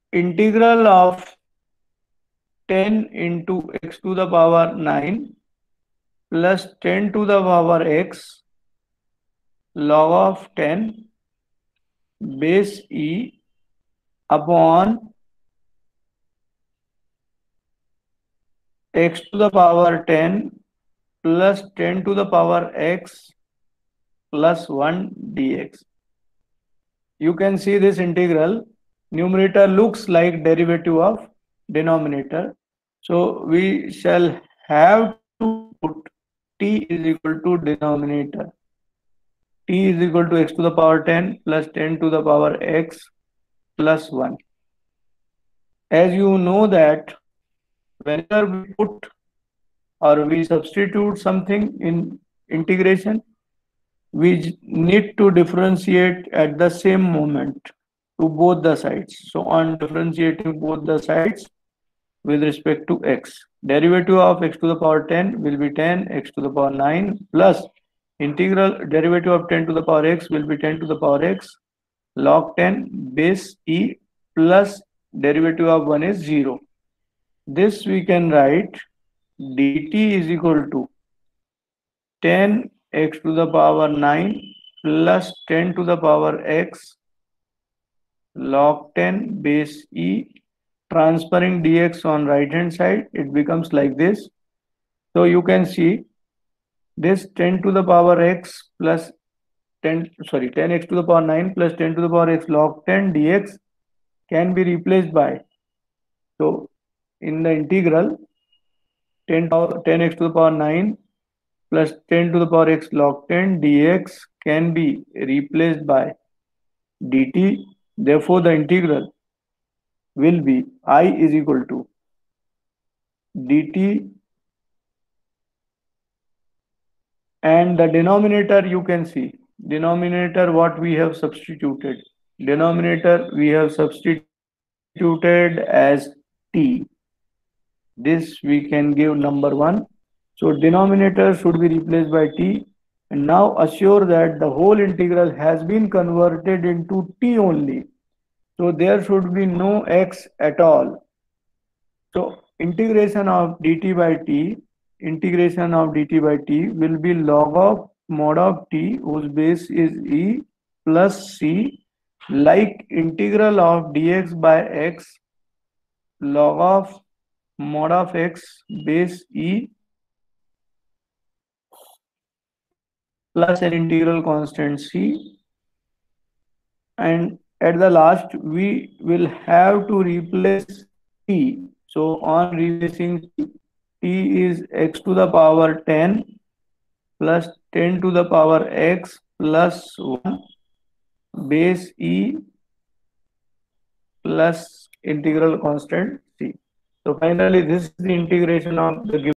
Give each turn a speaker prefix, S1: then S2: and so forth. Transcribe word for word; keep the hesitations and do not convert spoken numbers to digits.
S1: integral of ten into x to the power nine plus ten to the power x log of ten base e upon x to the power ten plus ten to the power x plus one dx. You can see this integral numerator looks like derivative of denominator. So we shall have to put t is equal to denominator. T is equal to x to the power ten plus ten to the power x plus one. As you know that whenever we put or we substitute something in integration, we need to differentiate at the same moment to both the sides. So on differentiating both the sides with respect to x, derivative of x to the power ten will be ten x to the power nine plus integral derivative of ten to the power x will be ten to the power x log ten base e plus derivative of one is zero. This we can write dt is equal to ten x to the power nine plus ten to the power x log ten base e. Transferring dx on right hand side, it becomes like this. So you can see this ten to the power x plus ten, sorry, ten x to the power nine plus ten to the power x log ten dx can be replaced by, so in the integral ten, ten x to the power nine plus ten to the power x log ten dx can be replaced by dt. Therefore, the integral will be I is equal to dt, and the denominator you can see, denominator what we have substituted, denominator we have substituted as t. This we can give number one. So denominator should be replaced by t. And now assure that the whole integral has been converted into t only. So there should be no x at all. So integration of dt by t, integration of dt by t will be log of mod of t whose base is e plus c, like integral of dx by x log of mod of x base e plus an integral constant c, and at the last we will have to replace t. So on replacing t is x to the power ten plus ten to the power x plus one base e plus integral constant c. So finally this is the integration of the given